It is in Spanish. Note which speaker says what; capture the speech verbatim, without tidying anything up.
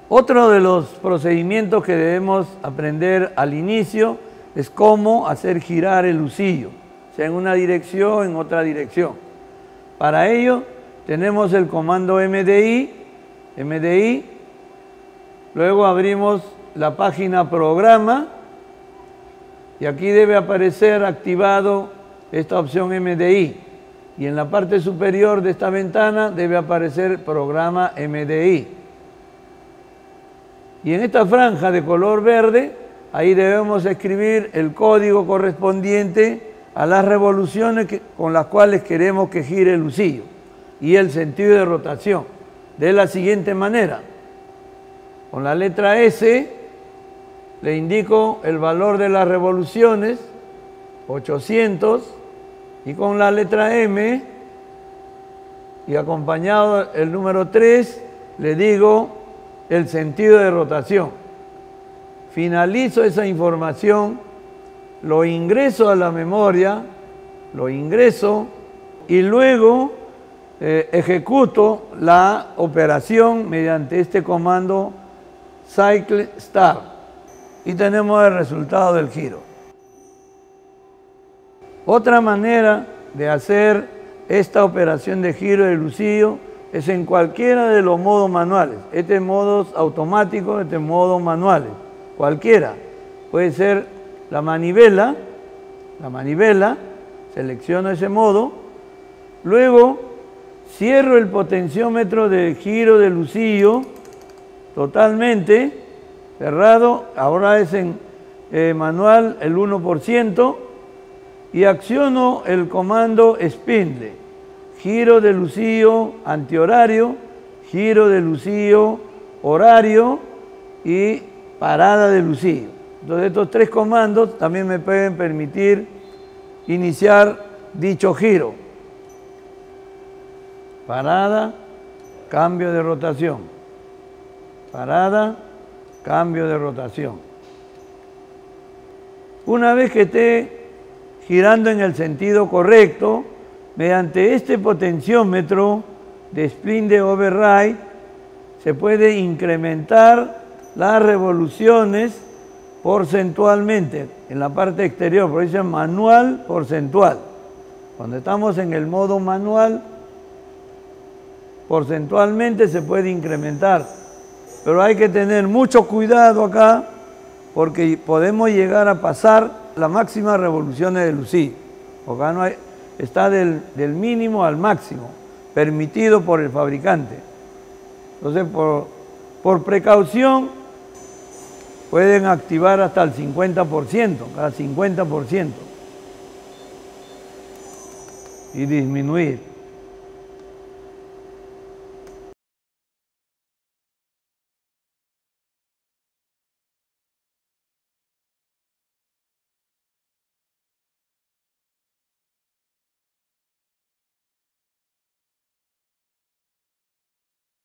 Speaker 1: Otro de los procedimientos que debemos aprender al inicio es cómo hacer girar el lucillo, sea en una dirección, en otra dirección. Para ello tenemos el comando M D I, M D I, luego abrimos la página Programa y aquí debe aparecer activado esta opción M D I y en la parte superior de esta ventana debe aparecer Programa M D I. Y en esta franja de color verde, ahí debemos escribir el código correspondiente a las revoluciones que, con las cuales queremos que gire el lucillo y el sentido de rotación. De la siguiente manera, con la letra S le indico el valor de las revoluciones, ochocientos, y con la letra M y acompañado el número tres le digo el sentido de rotación. Finalizo esa información, lo ingreso a la memoria, lo ingreso y luego eh, ejecuto la operación mediante este comando Cycle Start y tenemos el resultado del giro. Otra manera de hacer esta operación de giro del lucillo es en cualquiera de los modos manuales. Este es modos automáticos, este es modos manuales. Cualquiera. Puede ser la manivela, la manivela, selecciono ese modo, luego cierro el potenciómetro de giro del lucillo totalmente, cerrado, ahora es en eh, manual el uno por ciento, y acciono el comando Spindle, giro de lucillo antihorario, giro de lucillo horario y parada de lucillo. Entonces estos tres comandos también me pueden permitir iniciar dicho giro. Parada, cambio de rotación. Parada, cambio de rotación. Una vez que esté girando en el sentido correcto, mediante este potenciómetro de Spindle Override se puede incrementar las revoluciones porcentualmente en la parte exterior, por eso es manual porcentual. Cuando estamos en el modo manual, porcentualmente se puede incrementar, pero hay que tener mucho cuidado acá porque podemos llegar a pasar las máximas revoluciones del lucillo. Acá no hay, está del, del mínimo al máximo, permitido por el fabricante. Entonces, por, por precaución, pueden activar hasta el cincuenta por ciento, cada cincuenta por ciento, y disminuir.